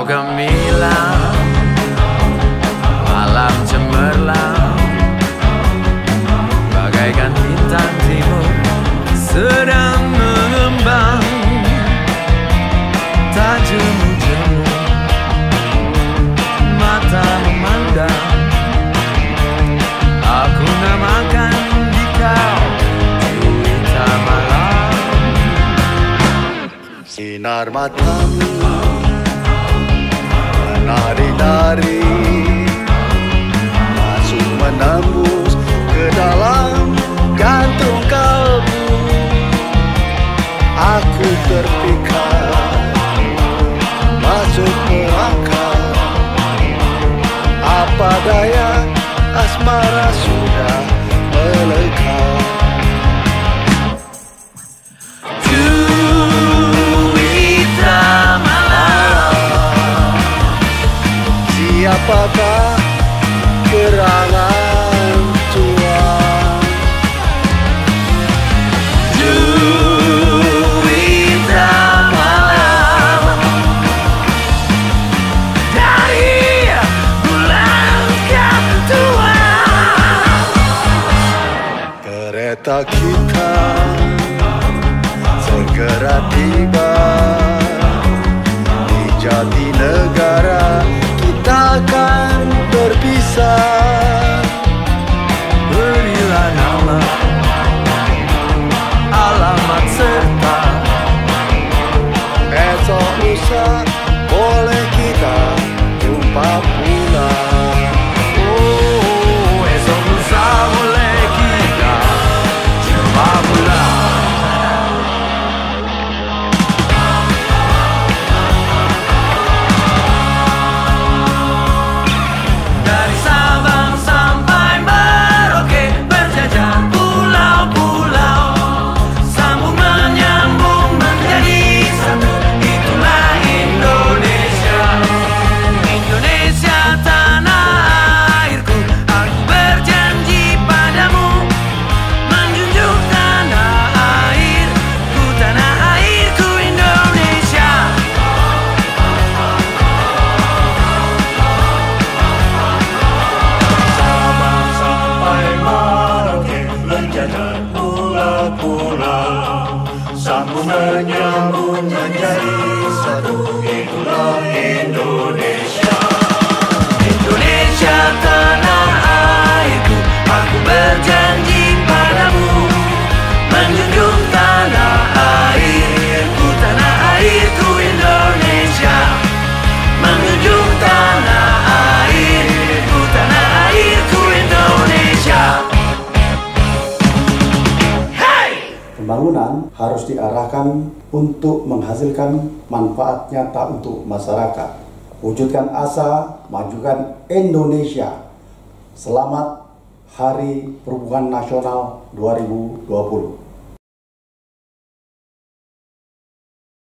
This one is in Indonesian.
Kau gemilang, malam cemerlang, bagaikan bintang timur sedang mengembang. Tak jemu-jemu mata memandang, aku namakan di kau juwita malam. Sinar matamu menari-nari, masuk menembus ke dalam gantung kalbu. Aku terpikat, masuk melangkah. Apa daya, asmara sudah melekat. Juwita malam, siapakah gerangan Tuhan? juwita malam, dari bulan Tuhan. Kereta kita segera tiba di Jatinegara, kita akan berpisah. Berilah nama, alamat serta Esok lusa boleh kita jumpa pulang. oh, esok lusa boleh kita jumpa pulang. Dari Sabang sampai Merauke, berjajar pulau-pulau, sambung menyambung menjadi satu. Itulah Indonesia. Indonesia tanah airku, aku berjanji padamu, menjunjung tanah airku, tanah airku Indonesia. Sabang sampai Merauke, berjajar pulau-pulau, sambung menyambung menjadi satu. Itulah Indonesia. Indonesia tanah airku, aku berjanji padamu, menjunjung tanah airku, tanah airku Indonesia, menjunjung tanah airku, tanah airku Indonesia. Hey! Pembangunan harus diarahkan untuk menghasilkan manfaat nyata untuk masyarakat. Wujudkan asa, majukan Indonesia. Selamat Hari Perhubungan Nasional 2020.